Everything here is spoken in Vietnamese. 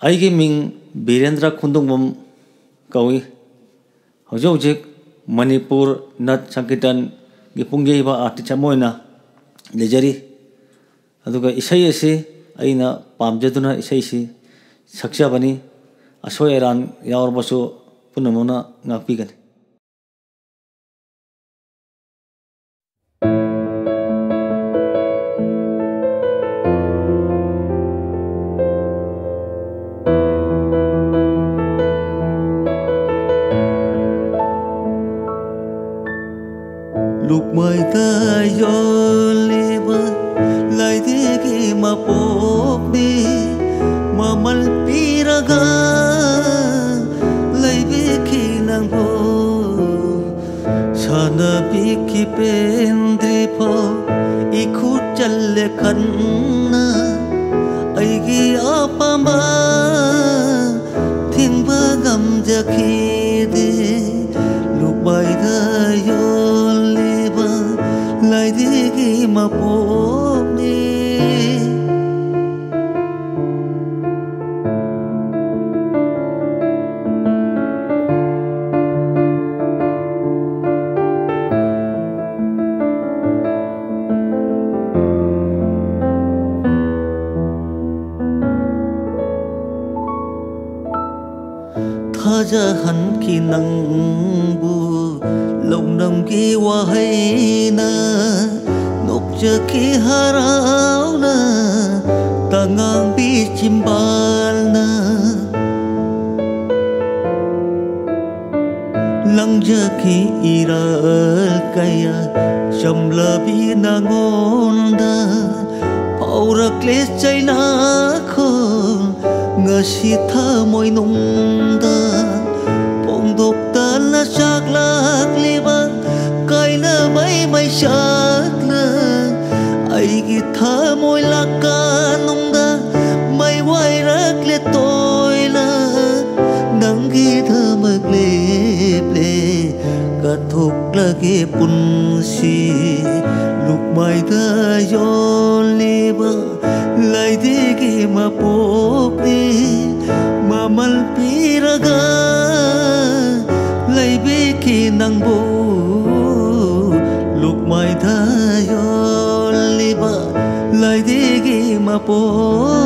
ꯑꯩꯒꯤ ꯃꯤꯡ ꯕꯤꯔꯦꯟꯗ꯭ꯔ ꯈꯨꯟꯗꯣꯡꯕꯝ ꯀꯧꯏ ꯍꯧꯖꯤꯛ ꯍꯧꯖꯤꯛ ꯃꯅꯤꯄꯨꯔ ꯅꯠ ꯁꯪꯀꯤꯔꯇꯟꯒꯤ ꯄꯨꯡꯌꯩꯕ ꯑꯥꯔꯇꯤꯁ ꯑꯃ ꯑꯣꯏꯅ ꯂꯩꯖꯔꯤ ꯑꯗꯨꯒ ꯏꯁꯩ ꯑꯁꯤ ꯑꯩꯅ ꯄꯥꯝꯖꯗꯨꯅ ꯏꯁꯩꯁꯤ ꯁꯛꯆꯕꯅꯤ ꯑꯁꯣꯏ ꯑꯔꯥꯟ ꯌꯥꯎꯔꯕꯁꯨ ꯄꯨꯝꯅꯃꯛꯅ ꯉꯥꯛꯄꯤꯒꯅꯤ lúc mai ta yoliba lai de ki ma pok di ma mal piraga lai be ki nang ho sana bi ki pendri pho ikhut challe khanna ai gi apama thing ba gam jakhi de lúc mai ta lai digi ma pok ni thaja han ki nang bu lòng nằm ki wa hay na nốc cha ki harau na tangang bi chimbal na lang ja ki iral kaya chamla bi na ngonda paura kle chai na kho ngasi tha moi nung da pong dok ta la chak lak liba kai na mai chak na ai gi tha moi la ka nung da mai wai rak le toi la nang gi tha mak le ple ka thuk la ge pun si lúc mai ta yon liba lai de gi ma pok ni ma mal piraga lai be ki nang bo lúc mai ta yon liba lai de gi ma pok